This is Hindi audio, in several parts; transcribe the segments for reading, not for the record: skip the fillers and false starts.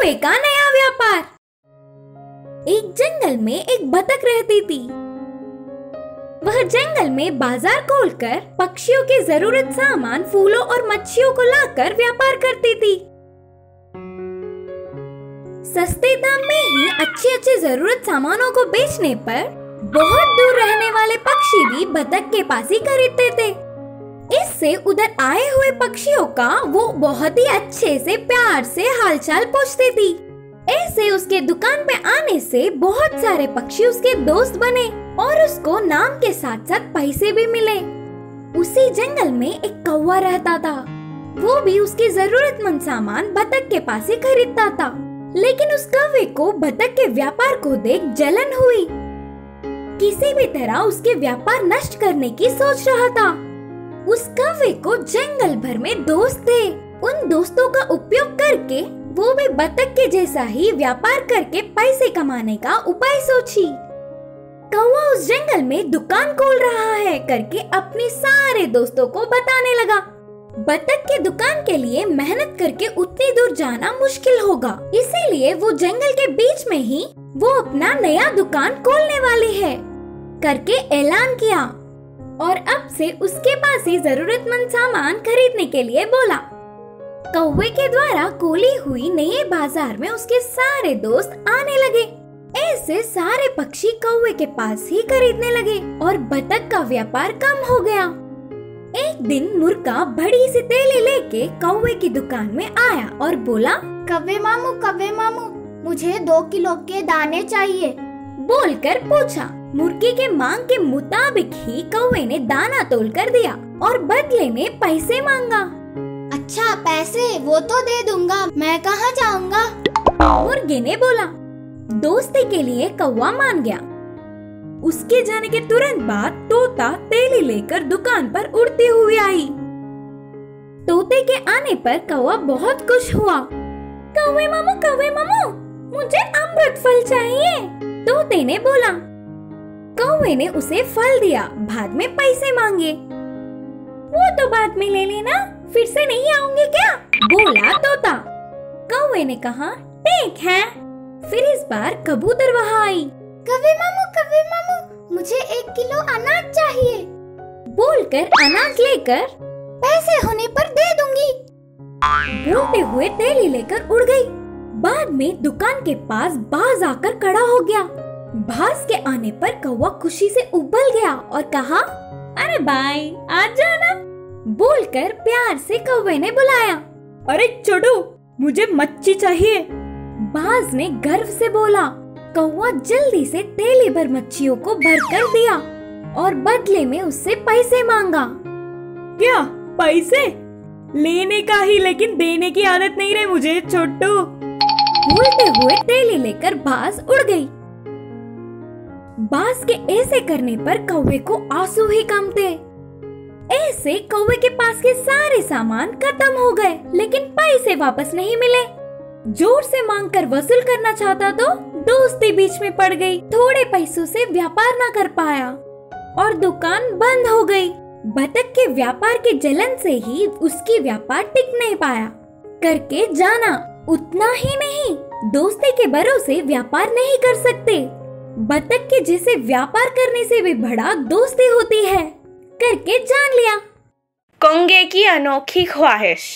कौवे का नया व्यापार। एक जंगल में एक बतख रहती थी। वह जंगल में बाजार खोलकर पक्षियों के जरूरत सामान, फूलों और मच्छियों को लाकर व्यापार करती थी। सस्ते दाम में ही अच्छे जरूरत सामानों को बेचने पर बहुत दूर रहने वाले पक्षी भी बतख के पास ही खरीदते थे। इससे उधर आए हुए पक्षियों का वो बहुत ही अच्छे से प्यार से हालचाल पूछती थी। ऐसे उसके दुकान पे आने से बहुत सारे पक्षी उसके दोस्त बने और उसको नाम के साथ साथ पैसे भी मिले। उसी जंगल में एक कौवा रहता था। वो भी उसकी जरूरतमंद सामान बतख के पास ही खरीदता था। लेकिन उस कौवे को बतख के व्यापार को देख जलन हुई। किसी भी तरह उसके व्यापार नष्ट करने की सोच रहा था। उस कौवे को जंगल भर में दोस्त थे। उन दोस्तों का उपयोग करके वो भी बतख के जैसा ही व्यापार करके पैसे कमाने का उपाय सोची। कौवा उस जंगल में दुकान खोल रहा है करके अपने सारे दोस्तों को बताने लगा। बतख के दुकान के लिए मेहनत करके उतनी दूर जाना मुश्किल होगा, इसीलिए वो जंगल के बीच में ही वो अपना नया दुकान खोलने वाली है करके ऐलान किया और अब से उसके पास ही जरूरतमंद सामान खरीदने के लिए बोला। कौवे के द्वारा खोली हुई नए बाजार में उसके सारे दोस्त आने लगे। ऐसे सारे पक्षी कौवे के पास ही खरीदने लगे और बतख का व्यापार कम हो गया। एक दिन मुर्गा बड़ी सी थैली लेके कौवे की दुकान में आया और बोला, कौवे मामू, मुझे 2 किलो के दाने चाहिए। बोलकर पूछा। मुर्गे के मांग के मुताबिक ही कौवे ने दाना तोल कर दिया और बदले में पैसे मांगा। अच्छा, पैसे वो तो दे दूंगा, मैं कहाँ जाऊंगा? मुर्गे ने बोला। दोस्ती के लिए कौवा मान गया। उसके जाने के तुरंत बाद तोता थैली लेकर दुकान पर उड़ती हुई आई। तोते के आने पर कौवा बहुत खुश हुआ। कौवे मामू, मुझे अमृत फल चाहिए, तोते ने बोला। कौवे ने उसे फल दिया, बाद में पैसे मांगे। वो तो बाद में ले लेना, फिर से नहीं आऊंगी क्या? बोला तोता। कौवे ने कहा, ठीक है। फिर इस बार कबूतर वहाँ आई। कौवे मामू, मुझे 1 किलो अनाज चाहिए। बोलकर अनाज लेकर पैसे होने पर दे दूंगी। बोलते हुए थैली लेकर उड़ गई। बाद में दुकान के पास बाज आकर खड़ा हो गया। बाज के आने पर कौवा खुशी से उबल गया और कहा, अरे भाई आ जाना। बोलकर प्यार से कौवे ने बुलाया। अरे छोटू, मुझे मच्छी चाहिए। बाज ने गर्व से बोला। कौवा जल्दी से थैली भर मच्छियों को भर कर दिया और बदले में उससे पैसे मांगा। क्या पैसे? लेने का ही, लेकिन देने की आदत नहीं रही मुझे छोटू। बोलते हुए थैली लेकर बाज उड़ गई। बाज के ऐसे करने पर कौवे को आंसू ही कम थे। ऐसे कौवे के पास के सारे सामान खत्म हो गए, लेकिन पैसे वापस नहीं मिले। जोर से मांग कर वसूल करना चाहता तो दोस्ती बीच में पड़ गई। थोड़े पैसों से व्यापार न कर पाया और दुकान बंद हो गई। बतख के व्यापार के जलन से ही उसकी व्यापार टिक नहीं पाया। करके जाना, उतना ही नहीं, दोस्ती के भरोसे व्यापार नहीं कर सकते। बतख के जैसे व्यापार करने से भी बड़ा दोस्ती होती है, करके जान लिया। कौवे की अनोखी ख्वाहिश।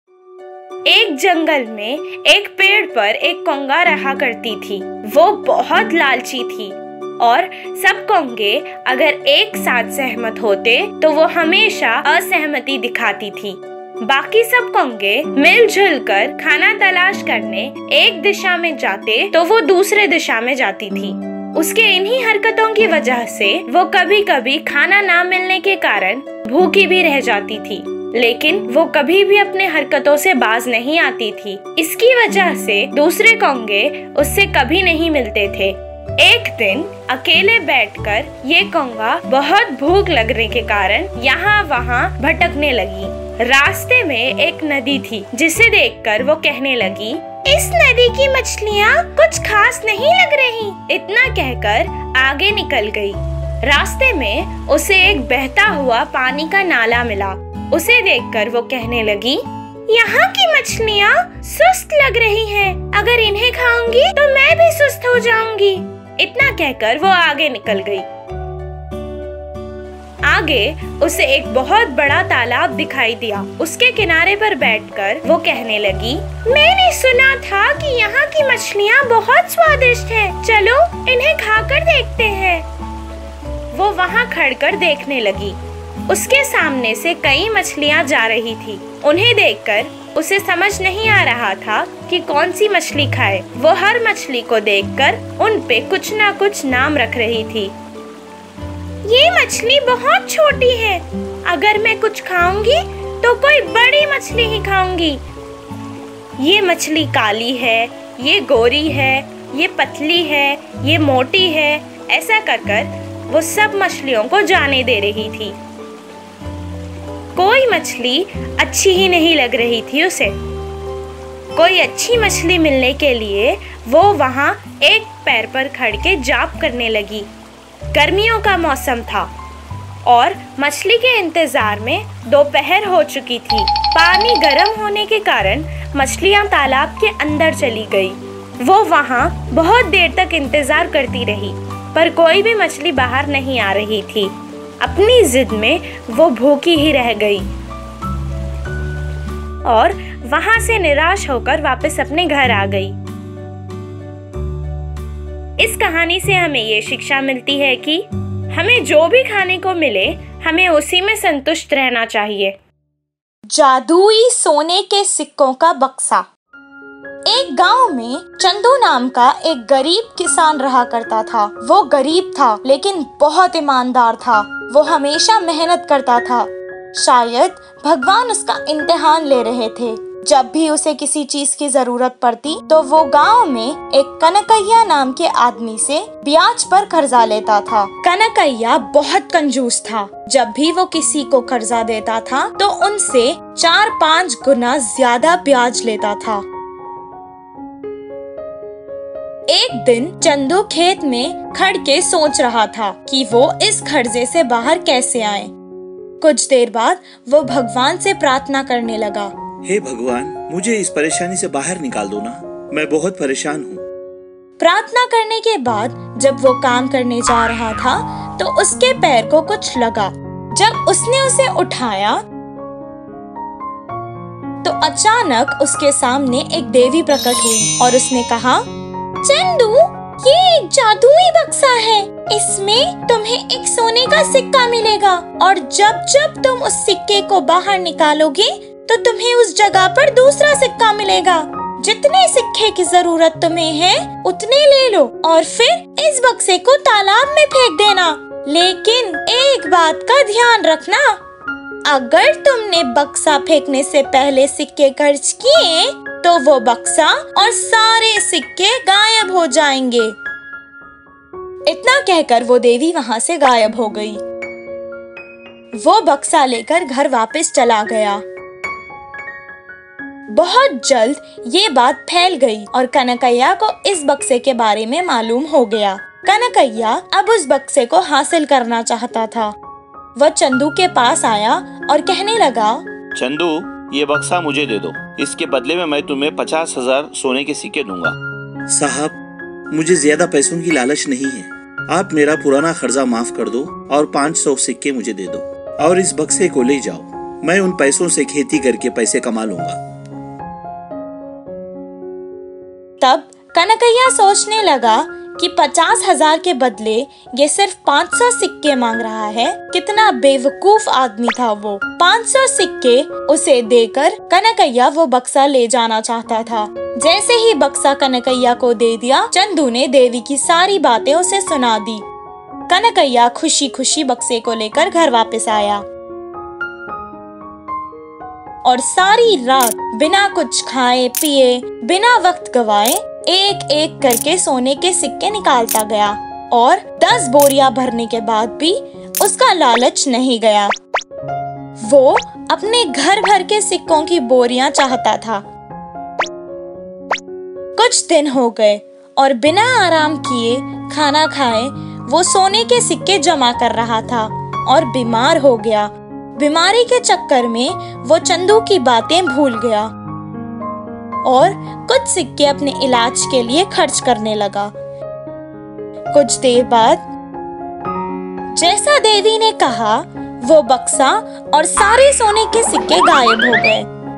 एक जंगल में एक पेड़ पर एक कौवा रहा करती थी। वो बहुत लालची थी और सब कौवे अगर एक साथ सहमत होते तो वो हमेशा असहमति दिखाती थी। बाकी सब कौवे मिलजुल कर खाना तलाश करने एक दिशा में जाते तो वो दूसरे दिशा में जाती थी। उसके इन्हीं हरकतों की वजह से वो कभी कभी खाना ना मिलने के कारण भूखी भी रह जाती थी, लेकिन वो कभी भी अपने हरकतों से बाज नहीं आती थी। इसकी वजह से दूसरे कौवे उससे कभी नहीं मिलते थे। एक दिन अकेले बैठकर ये कौवा बहुत भूख लगने के कारण यहाँ वहाँ भटकने लगी। रास्ते में एक नदी थी, जिसे देखकर वो कहने लगी, इस नदी की मछलियाँ कुछ खास नहीं लग रही। इतना कहकर आगे निकल गई। रास्ते में उसे एक बहता हुआ पानी का नाला मिला। उसे देखकर वो कहने लगी, यहाँ की मछलियाँ सुस्त लग रही हैं। अगर इन्हें खाऊंगी तो मैं भी सुस्त हो जाऊंगी। इतना कहकर वो आगे निकल गई। आगे उसे एक बहुत बड़ा तालाब दिखाई दिया। उसके किनारे पर बैठकर वो कहने लगी, मैंने सुना था कि यहाँ की मछलियाँ बहुत स्वादिष्ट हैं। चलो इन्हें खाकर देखते हैं। वो वहाँ खड़कर देखने लगी। उसके सामने से कई मछलियाँ जा रही थी। उन्हें देखकर उसे समझ नहीं आ रहा था कि कौन सी मछली खाए। वो हर मछली को देखकर उन पे कुछ ना कुछ नाम रख रही थी। ये मछली बहुत छोटी है। अगर मैं कुछ खाऊंगी तो कोई बड़ी मछली ही खाऊंगी। ये मछली काली है, ये गोरी है, ये पतली है, ये मोटी है। ऐसा कर वो सब मछलियों को जाने दे रही थी। कोई मछली अच्छी ही नहीं लग रही थी उसे। कोई अच्छी मछली मिलने के लिए वो वहाँ एक पैर पर खड़ के जाप करने लगी। गर्मियों का मौसम था और मछली के इंतजार में दोपहर हो चुकी थी। पानी गर्म होने के कारण मछलियाँ तालाब के अंदर चली गई। वो वहाँ बहुत देर तक इंतजार करती रही, पर कोई भी मछली बाहर नहीं आ रही थी। अपनी जिद में वो भूखी ही रह गई और वहां से निराश होकर वापस अपने घर आ गई। इस कहानी से हमें ये शिक्षा मिलती है कि हमें जो भी खाने को मिले, हमें उसी में संतुष्ट रहना चाहिए। जादुई सोने के सिक्कों का बक्सा। एक गांव में चंदू नाम का एक गरीब किसान रहा करता था। वो गरीब था लेकिन बहुत ईमानदार था। वो हमेशा मेहनत करता था। शायद भगवान उसका इम्तिहान ले रहे थे। जब भी उसे किसी चीज की जरूरत पड़ती तो वो गांव में एक कनकैया नाम के आदमी से ब्याज पर कर्जा लेता था। कनकैया बहुत कंजूस था। जब भी वो किसी को कर्जा देता था तो उनसे 4-5 गुना ज्यादा ब्याज लेता था। एक दिन चंदू खेत में खड़ के सोच रहा था कि वो इस कर्जे से बाहर कैसे आए। कुछ देर बाद वो भगवान से प्रार्थना करने लगा, हे भगवान, मुझे इस परेशानी से बाहर निकाल दो ना, मैं बहुत परेशान हूँ। प्रार्थना करने के बाद जब वो काम करने जा रहा था तो उसके पैर को कुछ लगा। जब उसने उसे उठाया तो अचानक उसके सामने एक देवी प्रकट हुई और उसने कहा, चंदू, ये एक जादुई बक्सा है। इसमें तुम्हें एक सोने का सिक्का मिलेगा और जब जब तुम उस सिक्के को बाहर निकालोगे तो तुम्हें उस जगह पर दूसरा सिक्का मिलेगा। जितने सिक्के की जरूरत तुम्हें है उतने ले लो और फिर इस बक्से को तालाब में फेंक देना। लेकिन एक बात का ध्यान रखना, अगर तुमने बक्सा फेंकने से पहले सिक्के खर्च किए तो वो बक्सा और सारे सिक्के गायब हो जाएंगे। इतना कहकर वो देवी वहाँ से गायब हो गई। वो बक्सा लेकर घर वापस चला गया। बहुत जल्द ये बात फैल गई और कनकैया को इस बक्से के बारे में मालूम हो गया। कनकैया अब उस बक्से को हासिल करना चाहता था। वह चंदू के पास आया और कहने लगा, चंदू, ये बक्सा मुझे दे दो। इसके बदले में मैं तुम्हें 50,000 सोने के सिक्के दूंगा। साहब, मुझे ज्यादा पैसों की लालच नहीं है। आप मेरा पुराना कर्जा माफ कर दो और 500 सिक्के मुझे दे दो और इस बक्से को ले जाओ। मैं उन पैसों से खेती करके पैसे कमा लूंगा। तब कनकैया सोचने लगा कि 50,000 के बदले ये सिर्फ 500 सिक्के मांग रहा है। कितना बेवकूफ आदमी था वो। 500 सिक्के उसे देकर कनकैया वो बक्सा ले जाना चाहता था। जैसे ही बक्सा कनकैया को दे दिया, चंदू ने देवी की सारी बातें उसे सुना दी। कनकैया खुशी खुशी बक्से को लेकर घर वापस आया और सारी रात बिना कुछ खाए पिए, बिना वक्त गवाए एक एक करके सोने के सिक्के निकालता गया और 10 बोरियां भरने के बाद भी उसका लालच नहीं गया। वो अपने घर भर के सिक्कों की बोरियां चाहता था। कुछ दिन हो गए और बिना आराम किए, खाना खाए, वो सोने के सिक्के जमा कर रहा था और बीमार हो गया। बीमारी के चक्कर में वो चंदू की बातें भूल गया और कुछ सिक्के अपने इलाज के लिए खर्च करने लगा। कुछ देर बाद जैसा देवी ने कहा, वो बक्सा और सारे सोने के सिक्के गायब हो गए।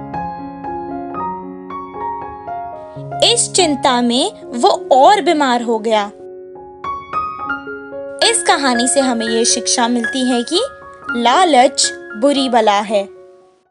इस चिंता में वो और बीमार हो गया। इस कहानी से हमें ये शिक्षा मिलती है कि लालच बुरी बला है।